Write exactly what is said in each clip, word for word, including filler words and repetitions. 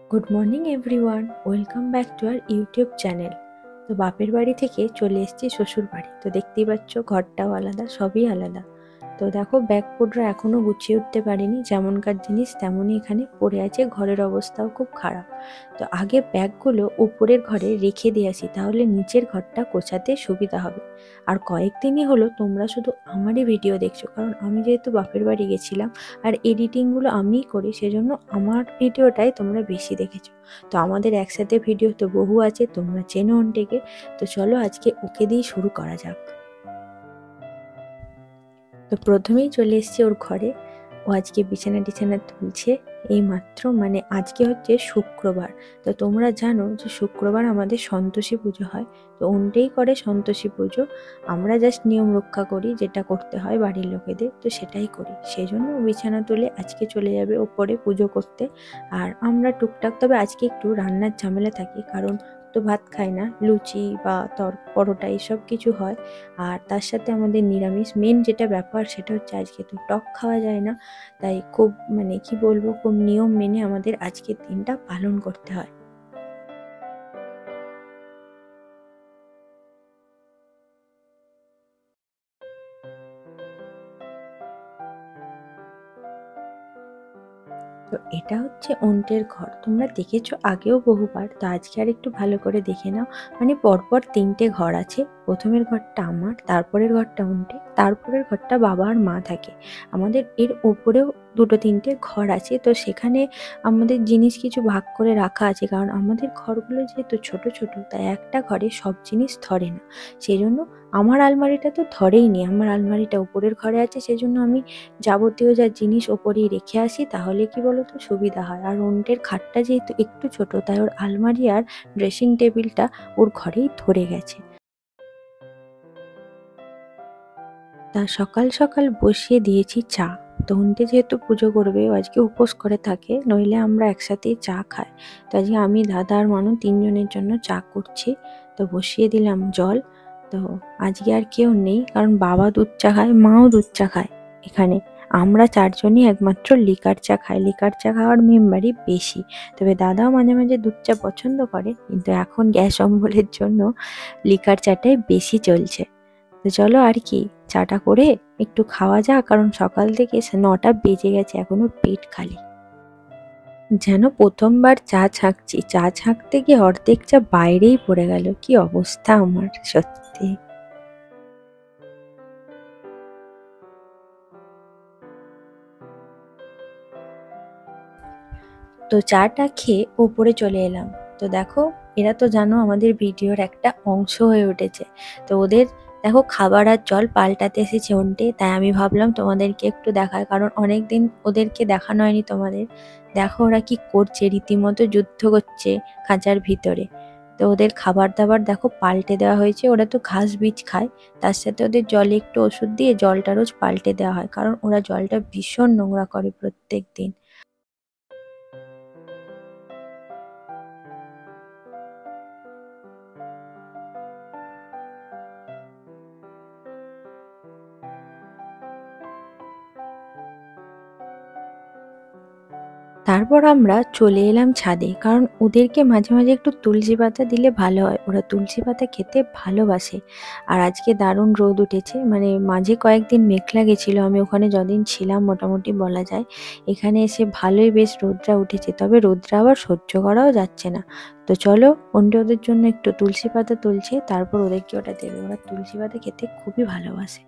Good morning everyone, welcome back to our YouTube channel. তো বাপের বাড়ি থেকে চলে এসেছি শ্বশুর বাড়ি। তো দেখতেই পাচ্ছ ঘরটাও আলাদা, সবই আলাদা। তো দেখো ব্যাগপত্র এখনো গুছিয়ে উঠতে পারিনি, যেমনকার জিনিস তেমনই এখানে পড়ে আছে। ঘরের অবস্থাও খুব খারাপ। তো আগে ব্যাগগুলো উপরের ঘরে রেখে দিয়ে আসি, তাহলে নিচের ঘরটা গোছাতে সুবিধা হবে। আর কয়েকদিনই হলো তোমরা শুধু আমারই ভিডিও দেখছো, কারণ আমি যেহেতু বাপের বাড়ি গেছিলাম আর এডিটিংগুলো আমিই করি, সেজন্য আমার ভিডিওটাই তোমরা বেশি দেখেছো। তো আমাদের একসাথে ভিডিও তো বহু আছে, তোমরা চেনো ওনটিকে। তো চলো আজকে ওকে দিয়ে শুরু করা যাক। তো প্রথমেই চলে এসেছি ওর ঘরে। ও আজকে বিছানা টিছানা তুলছে এই মাত্র। মানে আজকে হচ্ছে শুক্রবার। তো তোমরা জানো যে শুক্রবার আমাদের সন্তোষী পুজো হয়। তো ওনটাই করে সন্তোষী পুজো। আমরা জাস্ট নিয়ম রক্ষা করি, যেটা করতে হয় বাড়ির লোকেদের, তো সেটাই করি। সেই জন্য ও বিছানা তুলে আজকে চলে যাবে ওপরে পুজো করতে। আর আমরা টুকটাক, তবে আজকে একটু রান্নার ঝামেলা থাকে, কারণ তো ভাত খায় না, লুচি বা তর পরোটা এসব কিছু হয়। আর তার সাথে আমাদের নিরামিষ মেন যেটা ব্যাপার, সেটা হচ্ছে আজকে তো টক খাওয়া যায় না। তাই খুব, মানে কি বলবো, খুব নিয়ম মেনে আমাদের আজকের দিনটা পালন করতে হয়। তো এটা হচ্ছে অন্টের ঘর, তোমরা দেখেছো আগেও বহুবার, তো আজকে আর একটু ভালো করে দেখে নাও। মানে পরপর তিনটে ঘর আছে। প্রথমের ঘরটা আমার, তারপরের ঘরটা অন্টে, তারপরের ঘরটা বাবা আর মা থাকে। আমাদের এর ওপরেও দুটো তিনটে ঘর আছে, তো সেখানে আমাদের জিনিস কিছু ভাগ করে রাখা আছে, কারণ আমাদের ঘরগুলো যেহেতু ছোট ছোট, তাই একটা ঘরে সব জিনিস ধরে না। সেই জন্য আমার আলমারিটা তো ধরেই নি, আমার আলমারিটা উপরের ঘরে আছে, সেই জন্য আমি যাবতীয় যা জিনিস ওপরেই রেখে আসি, তাহলে কি বলতো সুবিধা হয়। আর ওন্টের খাটটা যেহেতু একটু ছোট, তাই ওর আলমারি আর ড্রেসিং টেবিলটা ওর ঘরেই ধরে গেছে। তা সকাল সকাল বসিয়ে দিয়েছি চা। তো ওন্টে যেহেতু পুজো করবে, ও আজকে উপোস করে থাকে, নইলে আমরা একসাথেই চা খাই। তো আজকে আমি, দাদা আর মানু তিনজনের জন্য চা করছি। তো বসিয়ে দিলাম জল। তো আজকে আর কেউ নেই, কারণ বাবা দুধ চা খায়, মাও দুধ চা খায় এখানে। আমরা চারজনই একমাত্র লিকার চা খাই। লিকার চা খাওয়ার মেম্বারই বেশি। তবে দাদাও মাঝে মাঝে দুধ চা পছন্দ করে, কিন্তু এখন গ্যাস অম্বলের জন্য লিকার চাটাই বেশি চলছে। তো চলো আর কি, চাটা করে একটু খাওয়া যাক, কারণ সকাল থেকে সে নটা বেজে গেছে, এখনো পেট খালি। যেন প্রথমবার চা ছাঁকছি, চা ছাঁকতে গিয়ে অর্ধেক চা বাইরেই পড়ে গেল। কি অবস্থা আমার, সত্যি। তো চাটা খেয়ে ওপরে চলে এলাম। তো দেখো, এরা তো জানো আমাদের ভিডিওর একটা অংশ হয়ে উঠেছে। তো ওদের দেখো খাবার আর জল পাল্টাতে এসেছে ওন্টে, তাই আমি ভাবলাম তোমাদেরকে একটু দেখায়, কারণ অনেকদিন ওদেরকে দেখানো হয়নি তোমাদের। দেখো ওরা কি করছে, রীতিমতো যুদ্ধ করছে খাঁচার ভিতরে। তো ওদের খাবার দাবার দেখো পাল্টে দেওয়া হয়েছে। ওরা তো ঘাস বীজ খায়, তার সাথে ওদের জলে একটু ওষুধ দিয়ে জলটা রোজ পাল্টে দেওয়া হয়, কারণ ওরা জলটা ভীষণ নোংরা করে প্রত্যেক দিন। তারপর আমরা চলে এলাম ছাদে, কারণ ওদেরকে মাঝে মাঝে একটু তুলসী পাতা দিলে ভালো হয়, ওরা তুলসী পাতা খেতে ভালোবাসে। আর আজকে দারুণ রোদ উঠেছে, মানে মাঝে কয়েকদিন মেঘলা গেছিল, আমি ওখানে যদিন ছিলাম মোটামুটি বলা যায়। এখানে এসে ভালোই বেশ রোদটা উঠেছে, তবে রোদটা আবার সহ্য করাও যাচ্ছে না। তো চলো, ওন্টে ওদের জন্য একটু তুলসী পাতা তুলছে, তারপর ওদেরকে ওটা দেবে। ওরা তুলসী পাতা খেতে খুবই ভালোবাসে।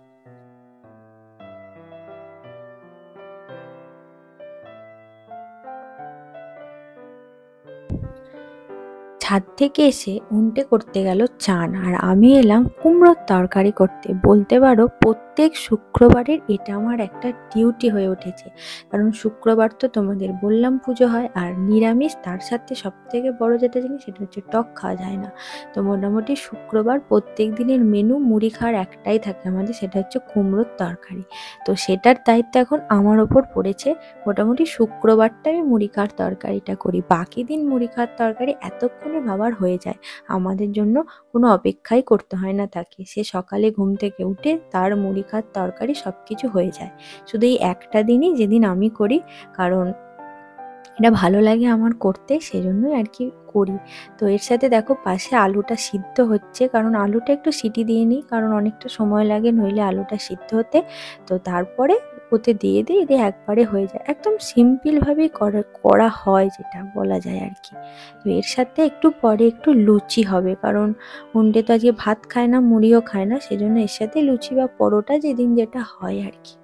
ছাদ থেকে এসে উন্টে করতে গেল চান, আর আমি এলাম কুমড়োর তরকারি করতে। বলতে পারো প্রত্যেক শুক্রবারের এটা আমার একটা ডিউটি হয়ে উঠেছে, কারণ শুক্রবার তো তোমাদের বললাম পুজো হয়, আর নিরামিষ, তার সাথে সব থেকে বড় যেটা জিনিস সেটা হচ্ছে টক খাওয়া যায় না। তো মোটামুটি শুক্রবার প্রত্যেক দিনের মেনু মুড়ি খাওয়ার একটাই থাকে আমাদের, সেটা হচ্ছে কুমড়োর তরকারি। তো সেটার দায়িত্ব এখন আমার ওপর পড়েছে। মোটামুটি শুক্রবারটা আমি মুড়ি খাওয়ার তরকারিটা করি, বাকি দিন মুড়ি খাওয়ার তরকারি এতক্ষণে বাবার হয়ে যায়। আমাদের জন্য কোনো অপেক্ষাই করতে হয় না তাকে, সে সকালে ঘুম থেকে উঠে তার মুড়ি খাওয়ার তরকারি সব কিছু হয়ে যায়। শুধু এই একটা দিনই যেদিন আমি করি, কারণ এটা ভালো লাগে আমার করতে, সেজন্যই আর কি করি। তো এর সাথে দেখো পাশে আলুটা সিদ্ধ হচ্ছে, কারণ আলুটা একটু সিটি দিয়ে নিই, কারণ অনেকটা সময় লাগে নইলে আলুটা সিদ্ধ হতে। তো তারপরে ওতে দিয়ে দিই, দিয়ে একবারে হয়ে যায়, একদম সিম্পলভাবেই করা করা হয় যেটা বলা যায় আর কি। তো এর সাথে একটু পরে একটু লুচি হবে, কারণ ওন্ডে তো আজকে ভাত খায় না, মুড়িও খায় না, সেজন্য এর সাথে লুচি বা পরোটা যেদিন যেটা হয় আর কি।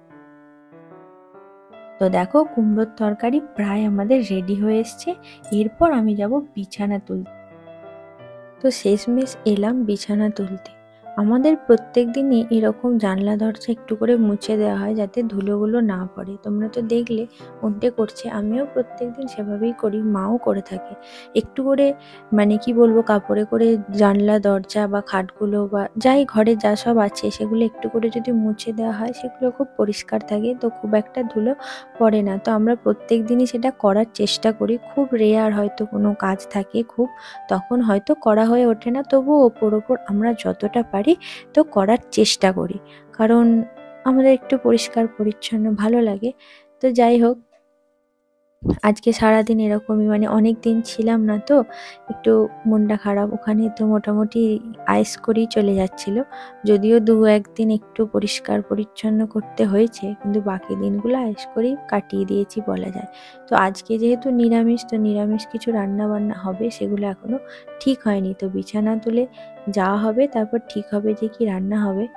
তো দেখো কুমড়োর তরকারি প্রায় আমাদের রেডি হয়ে এসছে। এরপর আমি যাব বিছানা তুলতে। তো শেষমেশ এলাম বিছানা তুলতে। আমাদের প্রত্যেক দিনই এরকম জানলা দরজা একটু করে মুছে দেওয়া হয় যাতে ধুলোগুলো না পড়ে। তোমরা তো দেখলে ওন্টে করছে, আমিও প্রত্যেক দিন সেভাবেই করি, মাও করে থাকে। একটু করে মানে কি বলবো, কাপড়ে করে জানলা দরজা বা খাটগুলো বা যাই ঘরে যা সব আছে সেগুলো একটু করে যদি মুছে দেওয়া হয়, সেগুলো খুব পরিষ্কার থাকে, তো খুব একটা ধুলো পড়ে না। তো আমরা প্রত্যেক দিনই সেটা করার চেষ্টা করি। খুব রেয়ার হয়তো কোনো কাজ থাকে খুব, তখন হয়তো করা হয়ে ওঠে না, তবুও ওপর ওপর আমরা যতটা পারি তো করার চেষ্টা করি, কারণ আমাদের একটু পরিষ্কার পরিচ্ছন্ন ভালো লাগে। তো যাই হোক, আজকে সারাদিন এরকমই, মানে অনেক দিন ছিলাম না তো একটু মনটা খারাপ, ওখানে তো মোটামুটি আয়েস করেই চলে যাচ্ছিল। যদিও দু একদিন একটু পরিষ্কার পরিচ্ছন্ন করতে হয়েছে, কিন্তু বাকি দিনগুলো আয়েস করেই কাটিয়ে দিয়েছি বলা যায়। তো আজকে যেহেতু নিরামিষ, তো নিরামিষ কিছু রান্না বান্না হবে, সেগুলো এখনো ঠিক হয়নি। তো বিছানা তুলে যাওয়া হবে, তারপর ঠিক হবে যে কি রান্না হবে।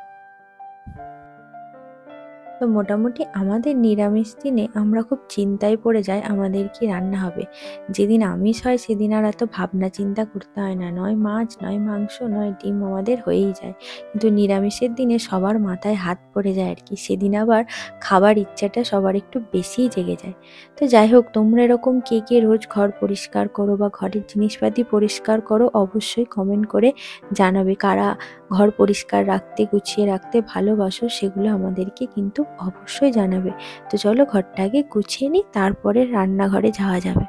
তো মোটামুটি আমাদের নিরামিষ দিনে আমরা খুব চিন্তায় পড়ে যাই আমাদের কি রান্না হবে। যেদিন আমিষ হয় সেদিন আর এত ভাবনা চিন্তা করতে হয় না, নয় মাছ নয় মাংস নয় ডিম আমাদের হয়েই যায়। কিন্তু নিরামিষের দিনে সবার মাথায় হাত পড়ে যায় আর কি, সেদিন আবার খাবার ইচ্ছাটা সবার একটু বেশিই জেগে যায়। তো যাই হোক, তোমরা এরকম কে কে রোজ ঘর পরিষ্কার করো বা ঘরের জিনিসপাতি পরিষ্কার করো, অবশ্যই কমেন্ট করে জানাবে। কারা ঘর পরিষ্কার রাখতে গুছিয়ে রাখতে ভালোবাসো, সেগুলো আমাদেরকে কিন্তু অবশ্যই জানাবে। তো চলো ঘরটা আগে গুছিয়ে নিই, তারপরে রান্নাঘরে যাওয়া যাবে।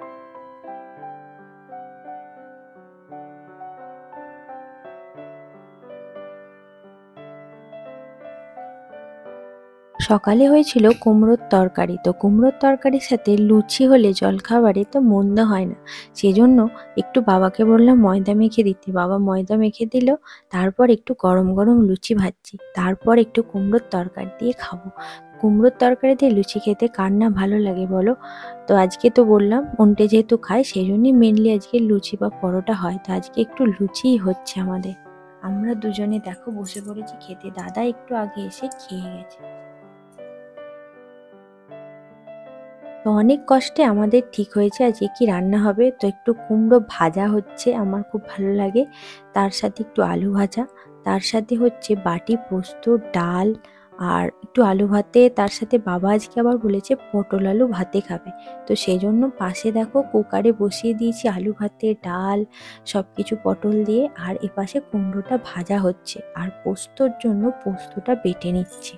সকালে হয়েছিল কুমড়োর তরকারি। তো কুমড়োর তরকারির সাথে লুচি হলে জলখাবারে তো মন্দ হয় না, সেজন্য একটু বাবাকে বললাম ময়দা মেখে দিতে, বাবা ময়দা মেখে দিল। তারপর একটু গরম গরম লুচি ভাজছি, তারপর একটু কুমড়োর তরকারি দিয়ে খাবো। কুমড়োর তরকারি দিয়ে লুচি খেতে কার না ভালো লাগে বলো। তো আজকে তো বললাম ওন্টে যেহেতু খায়, সেই জন্যই মেনলি আজকে লুচি বা পরোটা হয়। তো আজকে একটু লুচিই হচ্ছে আমাদের। আমরা দুজনে দেখো বসে পড়েছি খেতে, দাদা একটু আগে এসে খেয়ে গেছে। তো অনেক কষ্টে আমাদের ঠিক হয়েছে আজকে কি রান্না হবে। তো একটু কুমড়ো ভাজা হচ্ছে, আমার খুব ভালো লাগে, তার সাথে একটু আলু ভাজা, তার সাথে হচ্ছে বাটি পোস্ত, ডাল, আর একটু আলু ভাতে। তার সাথে বাবা আজকে আবার বলেছে পটল আলু ভাতে খাবে। তো সেই জন্য পাশে দেখো কুকারে বসিয়ে দিয়েছি আলু ভাতে, ডাল, সব কিছু পটল দিয়ে, আর এপাশে কুমড়োটা ভাজা হচ্ছে, আর পোস্তর জন্য পোস্তটা বেটে নিচ্ছি।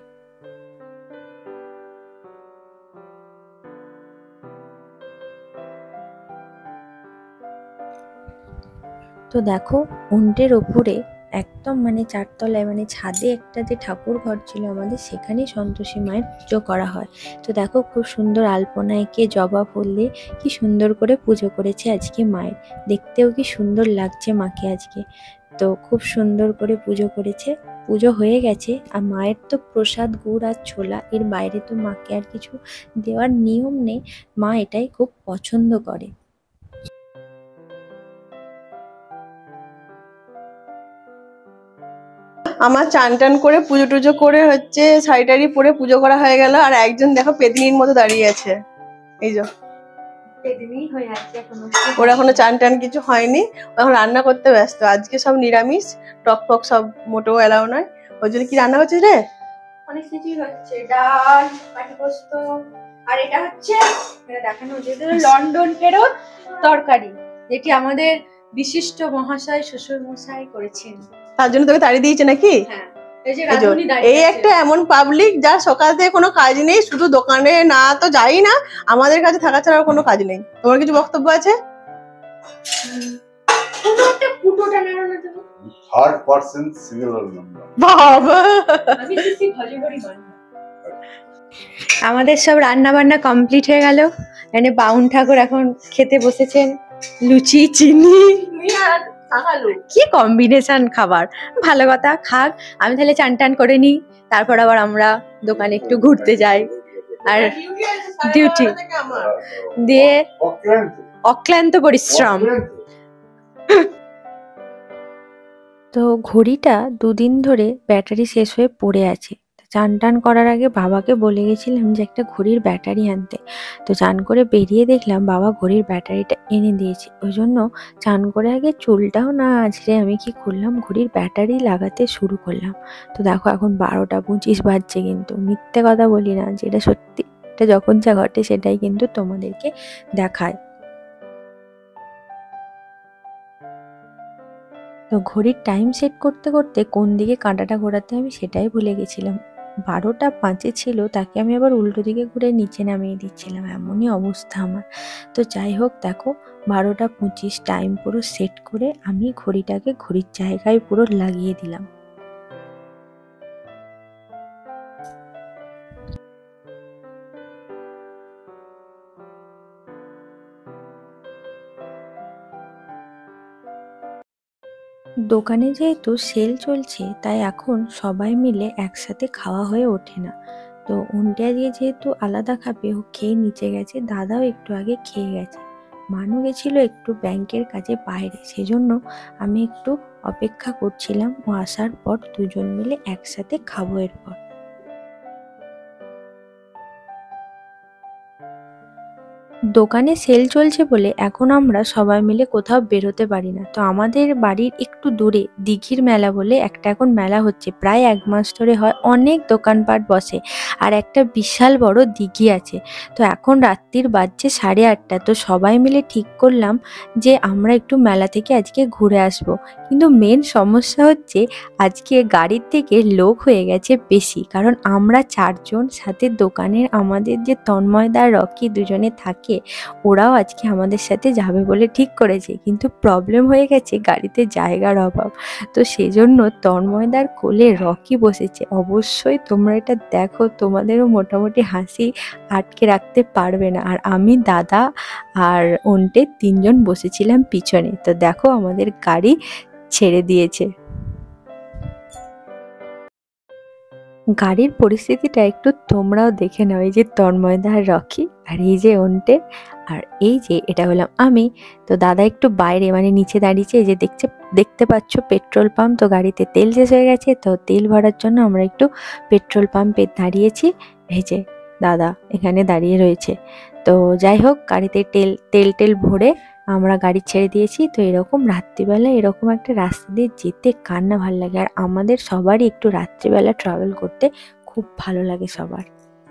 তো দেখো উন্টের ওপরে একদম মানে চারতলায় মানে ছাদে একটা যে ঠাকুর ঘর ছিল আমাদের, সেখানেই সন্তোষী মায়ের পুজো করা হয়। তো দেখো খুব সুন্দর আলপনা এঁকে জবা ফুল দিয়ে কি সুন্দর করে পুজো করেছে আজকে মায়ের, দেখতেও কি সুন্দর লাগছে মাকে আজকে। তো খুব সুন্দর করে পুজো করেছে, পুজো হয়ে গেছে। আর মায়ের তো প্রসাদ গুড় আর ছোলা, এর বাইরে তো মাকে আর কিছু দেওয়ার নিয়ম নেই, মা এটাই খুব পছন্দ করে। আমার চান টান করে পুজো টুজো করে হচ্ছে শাড়ি টাড়ি পরে পুজো করা হয়ে গেল, আর একজন দেখো পেতনির মতো দাঁড়িয়ে আছে, এই যে ওর এখনো চান টান কিছু হয়নি, এখন রান্না করতে ব্যস্ত। আজকে সব নিরামিষ, টক ফক সব মোটেও এলাও নয়। ওই জন্য কি রান্না করছিস রে? অনেক কিছুই হচ্ছে, ডাল, বাটি পোস্ত, আর এটা হচ্ছে এটা দেখানো যেটা লন্ডন ফেরত তরকারি, যেটি আমাদের বিশিষ্ট মহাশয় শ্বশুর মশাই করেছেন। তার জন্য তোকে তাড়িয়ে দিয়েছে নাকি? হ্যাঁ, এই যে রাধুনি দাঁড়িয়ে এই একটা এমন পাবলিক যা সকাল থেকে কোনো কাজ নেই, শুধু দোকানে না তো যাই না, আমাদের কাছে থাকা ছাড়া কোনো কাজ নেই। তোমার কিছু বক্তব্য আছে? কোনো একটা ফুটোটা নাড়ো না তুমি। Third person singular number. বাবা, আমি দিছি ভজগরি বান্না। আমাদের সব রান্না বান্না কমপ্লিট হয়ে গেল, মানে বাউন ঠাকুর এখন খেতে বসেছেন লুচি চিনি। কি কম্বিনেশন খাবার, ভালো কথা, খাক। আমি তাহলে চান টান করে নিই, তারপর আবার আমরা দোকানে একটু ঘুরতে যাই। আর ডিউটি দিয়ে অক্লান্ত পরিশ্রম। তো ঘড়িটা দুদিন ধরে ব্যাটারি শেষ হয়ে পড়ে আছে। চান টান করার আগে বাবাকে বলে গেছিলাম যে একটা ঘড়ির ব্যাটারি আনতে। তো চান করে বেরিয়ে দেখলাম বাবা ঘড়ির ব্যাটারিটা এনে দিয়েছে। ওই জন্য চান করে আগে চুলটাও না আঁচড়ে আমি কি করলাম, ঘড়ির ব্যাটারি লাগাতে শুরু করলাম। তো দেখো এখন বারোটা পঁচিশ বাজছে, কিন্তু মিথ্যে কথা বলি না, যেটা সত্যি, এটা যখন যা ঘটে সেটাই কিন্তু তোমাদেরকে দেখায়। তো ঘড়ির টাইম সেট করতে করতে কোন দিকে কাঁটাটা ঘোরাতে আমি সেটাই ভুলে গেছিলাম। বারোটা পাঁচে ছিল, তাকে আমি আবার উল্টো দিকে ঘুরে নিচে নামিয়ে দিচ্ছিলাম, এমনই অবস্থা আমার। তো যাই হোক, দেখো বারোটা পঁচিশ টাইম পুরো সেট করে আমি ঘড়িটাকে ঘড়ির জায়গায় পুরো লাগিয়ে দিলাম। দোকানে যেহেতু সেল চলছে, তাই এখন সবাই মিলে একসাথে খাওয়া হয়ে ওঠে না। তো ওনটে আজকে যেহেতু আলাদা খাবে, ও খেয়ে নিচে গেছে, দাদাও একটু আগে খেয়ে গেছে। মানু গেছিল একটু ব্যাংকের কাজে বাইরে, সেজন্য আমি একটু অপেক্ষা করছিলাম, ও আসার পর দুজন মিলে একসাথে খাবো এরপর। দোকানে সেল চলছে বলে এখন আমরা সবাই মিলে কোথাও বেরোতে পারি না। তো আমাদের বাড়ির একটু দূরে দিঘির মেলা বলে একটা এখন মেলা হচ্ছে, প্রায় এক মাস ধরে হয়, অনেক দোকানপাট বসে, আর একটা বিশাল বড় দিঘি আছে। তো এখন রাত্রির বাজছে সাড়ে আটটা। তো সবাই মিলে ঠিক করলাম যে আমরা একটু মেলা থেকে আজকে ঘুরে আসব। কিন্তু মেন সমস্যা হচ্ছে আজকে গাড়ির থেকে লোক হয়ে গেছে বেশি, কারণ আমরা চারজন, সাথে দোকানের আমাদের যে তন্ময়দা রকি দুজনে থাকে, ওরাও আজকে আমাদের সাথে যাবে বলে ঠিক করেছে। কিন্তু প্রবলেম হয়ে গেছে গাড়িতে জায়গার অভাব। তো সেজন্য তন্ময়দার কোলে রকি বসেছে। অবশ্যই তোমরা এটা দেখো, তোমাদেরও মোটামুটি হাসি আটকে রাখতে পারবে না। আর আমি, দাদা আর ওন্টে তিনজন বসেছিলাম পিছনে। তো দেখো আমাদের গাড়ি ছেড়ে দিয়েছে। গাড়ির পরিস্থিতিটা একটু তোমরাও দেখে নাও। এই যে তন্ময়দা আর রকি, আর এই যে ওন্টে, আর এই যে এটা হলাম আমি। তো দাদা একটু বাইরে মানে নিচে দাঁড়িয়েছে, এই যে দেখছে দেখতে পাচ্ছ পেট্রোল পাম্প। তো গাড়িতে তেল শেষ হয়ে গেছে, তো তেল ভরার জন্য আমরা একটু পেট্রোল পাম্পে দাঁড়িয়েছি। এই যে দাদা এখানে দাঁড়িয়ে রয়েছে। তো যাই হোক, গাড়িতে তেল তেল টেল ভরে আমরা গাড়ি ছেড়ে দিয়েছি। তো এরকম রাত্রিবেলা এরকম একটা রাস্তা দিয়ে যেতে কার না ভালো লাগে, আর আমাদের সবারই একটু রাত্রিবেলা ট্রাভেল করতে খুব ভালো লাগে সবার।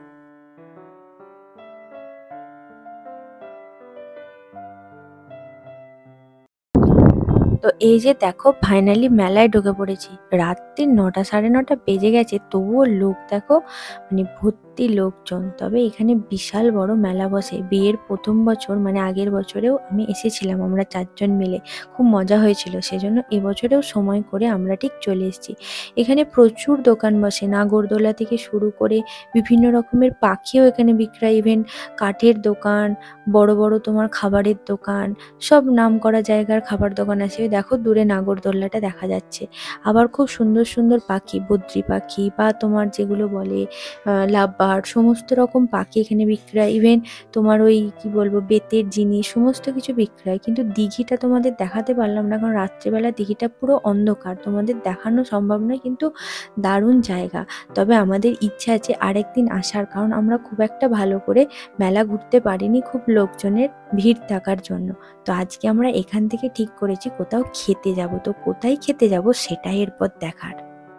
তো এই যে দেখো ফাইনালি মেলায় ঢুকে পড়েছি। রাত্রি নটা সাড়ে নটা বেজে গেছে, তবুও লোক দেখো, মানে ভর্তি লোকজন। তবে এখানে বিশাল বড় মেলা বসে। বিয়ের প্রথম বছর মানে আগের বছরেও আমি এসেছিলাম, আমরা চারজন মিলে, খুব মজা হয়েছিল। সেজন্য এবছরেও সময় করে আমরা ঠিক চলে এসেছি। এখানে প্রচুর দোকান বসে, নাগরদোলা থেকে শুরু করে বিভিন্ন রকমের পাখিও এখানে বিক্রয়, ইভেন কাঠের দোকান, বড় বড় তোমার খাবারের দোকান, সব নাম করা জায়গার খাবার দোকান আছে। ওই দেখো দূরে নাগরদোল্লাটা দেখা যাচ্ছে। আবার খুব সুন্দর সুন্দর পাখি, বদ্রি পাখি বা তোমার যেগুলো বলে লাভ বার্ড, সমস্ত রকম পাখি এখানে বিক্রয়। ইভেন তোমার ওই কি বলবো বেতের জিনিস, সমস্ত কিছু বিক্রয়। কিন্তু দিঘিটা তোমাদের দেখাতে পারলাম না, কারণ রাত্রেবেলা দিঘিটা পুরো অন্ধকার, তোমাদের দেখানো সম্ভব নয়। কিন্তু দারুণ জায়গা। তবে আমাদের ইচ্ছা আছে আরেকদিন আসার, কারণ আমরা খুব একটা ভালো করে মেলা ঘুরতে পারিনি, খুব লোকজনের ভিড় থাকার জন্য। তো আজকে আমরা এখান থেকে ঠিক করেছি কোথাও খেতে যাব। তো কোথায় খেতে যাব সেটাই এরপর দেখার।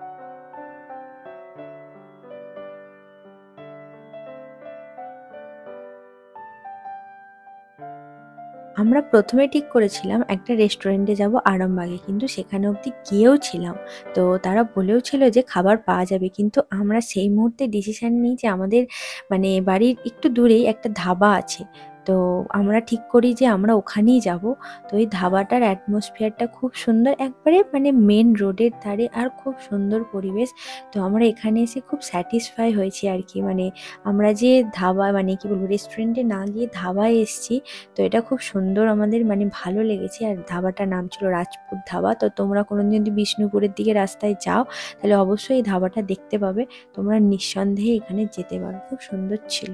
আমরা প্রথমে ঠিক করেছিলাম একটা রেস্টুরেন্টে যাব আরামবাগে, কিন্তু সেখানে অবধি গিয়েও ছিলাম। তো তারা বলেও ছিল যে খাবার পাওয়া যাবে, কিন্তু আমরা সেই মুহূর্তে ডিসিশন নিই যে আমাদের মানে বাড়ির একটু দূরেই একটা ধাবা আছে, তো আমরা ঠিক করি যে আমরা ওখানেই যাব। তো ওই ধাবাটার অ্যাটমসফিয়ারটা খুব সুন্দর, একবারে মানে মেন রোডের ধারে, আর খুব সুন্দর পরিবেশ। তো আমরা এখানে এসে খুব স্যাটিসফাই হয়েছি আর কি, মানে আমরা যে ধাবা মানে কি বলবো রেস্টুরেন্টে না গিয়ে ধাবায় এসেছি। তো এটা খুব সুন্দর, আমাদের মানে ভালো লেগেছে। আর ধাবাটার নাম ছিল রাজপুত ধাবা। তো তোমরা কোনোদিন যদি বিষ্ণুপুরের দিকে রাস্তায় যাও তাহলে অবশ্যই এই ধাবাটা দেখতে পাবে, তোমরা নিঃসন্দেহে এখানে যেতে পারো, খুব সুন্দর ছিল।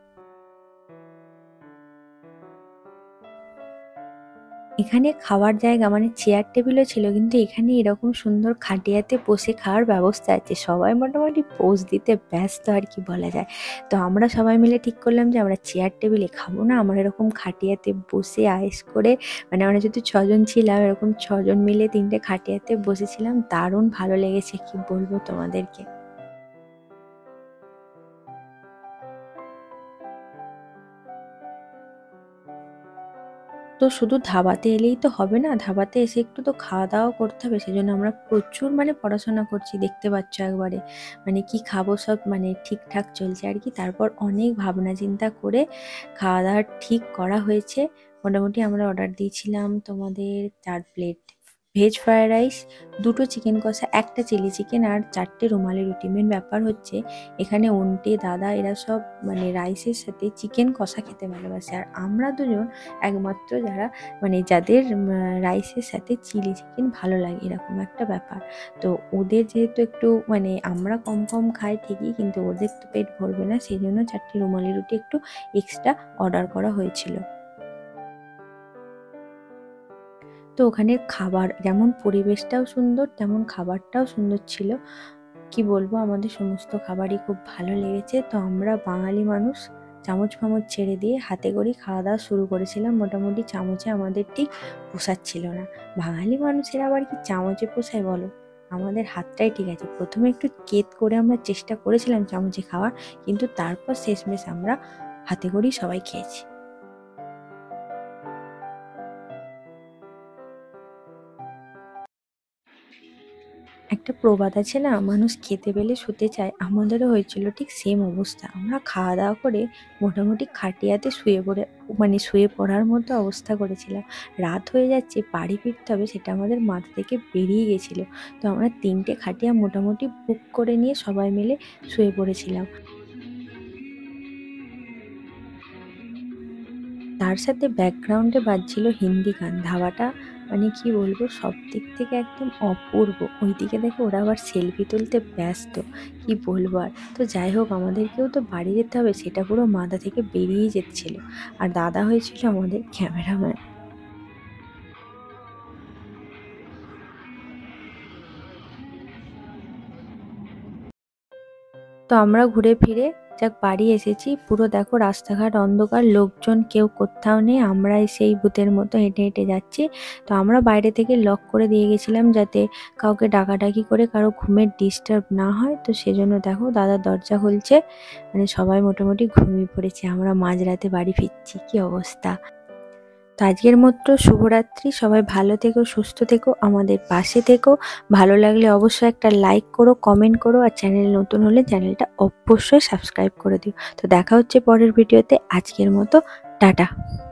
এখানে খাওয়ার জায়গা মানে চেয়ার টেবিলও ছিল, কিন্তু এখানে এরকম সুন্দর খাটিয়াতে বসে খাওয়ার ব্যবস্থা আছে। সবাই মোটামুটি পোজ দিতে ব্যস্ত আর কি বলা যায়। তো আমরা সবাই মিলে ঠিক করলাম যে আমরা চেয়ার টেবিলে খাবো না, আমরা এরকম খাটিয়াতে বসে আয়েস করে, মানে আমরা যেহেতু ছজন ছিলাম, এরকম ছজন মিলে তিনটে খাটিয়াতে বসেছিলাম। দারুণ ভালো লেগেছে, কি বলবো তোমাদেরকে। তো শুধু ধাবাতে এলেই তো হবে না, ধাবাতে এসে একটু তো খাওয়া দাওয়া করতে হবে। সেজন্য আমরা প্রচুর মানে পড়াশোনা করছি, দেখতে পাচ্ছ একবারে, মানে কি খাবো সব মানে ঠিকঠাক চলছে আর কি। তারপর অনেক ভাবনা চিন্তা করে খাওয়া দাওয়া ঠিক করা হয়েছে। মোটামুটি আমরা অর্ডার দিয়েছিলাম তোমাদের চার প্লেট ভেজ ফ্রায়েড রাইস, দুটো চিকেন কষা, একটা চিলি চিকেন, আর চারটে রুমালি রুটি। মেন ব্যাপার হচ্ছে এখানে ওন্টে দাদা এরা সব মানে রাইসের সাথে চিকেন কষা খেতে ভালোবাসে, আর আমরা দুজন একমাত্র যারা মানে যাদের রাইসের সাথে চিলি চিকেন ভালো লাগে, এরকম একটা ব্যাপার। তো ওদের যেহেতু একটু মানে আমরা কম কম খাই ঠিকই, কিন্তু ওদের তো পেট ভরবে না, সেই জন্য চারটে রুমালি রুটি একটু এক্সট্রা অর্ডার করা হয়েছিল। তো ওখানের খাবার যেমন পরিবেশটাও সুন্দর, তেমন খাবারটাও সুন্দর ছিল। কি বলবো, আমাদের সমস্ত খাবারই খুব ভালো লেগেছে। তো আমরা বাঙালি মানুষ, চামচ ফামচ ছেড়ে দিয়ে হাতে করেই খাওয়া দাওয়া শুরু করেছিলাম। মোটামুটি চামচে আমাদের ঠিক পোষাচ্ছিল না। বাঙালি মানুষের আবার কি চামচে পোষায় বলো, আমাদের হাতটাই ঠিক আছে। প্রথমে একটু কেত করে আমরা চেষ্টা করেছিলাম চামচে খাওয়ার, কিন্তু তারপর শেষমেশ আমরা হাতে করেই সবাই খেয়েছি। একটা প্রবাদ আছে না, মানুষ খেতে পেলে শুতে চায়, আমাদেরও হয়েছিল ঠিক সেম অবস্থা। আমরা খাওয়া দাওয়া করে মোটামুটি খাটিয়াতে শুয়ে পড়ে মানে শুয়ে পড়ার মতো অবস্থা করেছিলাম। রাত হয়ে যাচ্ছে, বাড়ি ফিরতে হবে, সেটা আমাদের মাথা থেকে বেরিয়ে গেছিলো। তো আমরা তিনটে খাটিয়া মোটামুটি বুক করে নিয়ে সবাই মিলে শুয়ে পড়েছিলাম। তার সাথে ব্যাকগ্রাউন্ডে বাজছিল হিন্দি গান। ধাবাটা মানে কি বলবো, সব দিক থেকে একদম অপূর্ব। ওইদিকে দেখো ওরা আবার সেলফি তুলতে ব্যস্ত, কি বলবো আর। তো যাই হোক, আমাদেরকেও তো বাড়ি যেতে হবে, সেটা পুরো মাথা থেকে বেরিয়েই যাচ্ছিল। আর দাদা হয়েছিল আমাদের ক্যামেরাম্যান। তো আমরা ঘুরে ফিরে যাক বাড়ি এসেছি। পুরো দেখো রাস্তাঘাট অন্ধকার, লোকজন কেউ কোথাও নেই, আমরাই সেই ভূতের মতো হেঁটে হেঁটে যাচ্ছি। তো আমরা বাইরে থেকে লক করে দিয়ে গেছিলাম যাতে কাউকে ডাকাডাকি করে কারো ঘুমের ডিস্টার্ব না হয়। তো সেজন্য দেখো দাদা দরজা খুলছে, মানে সবাই মোটামুটি ঘুমিয়ে পড়েছে, আমরা মাঝরাতে বাড়ি ফিরছি, কি অবস্থা। তো আজকের মতো শুভরাত্রি, সবাই ভালো থেকো, সুস্থ থেকো, আমাদের পাশে থেকো। ভালো লাগলে অবশ্যই একটা লাইক করো, কমেন্ট করো, আর চ্যানেল নতুন হলে চ্যানেলটা অবশ্যই সাবস্ক্রাইব করে দিও। তো দেখা হচ্ছে পরের ভিডিওতে। আজকের মতো টাটা।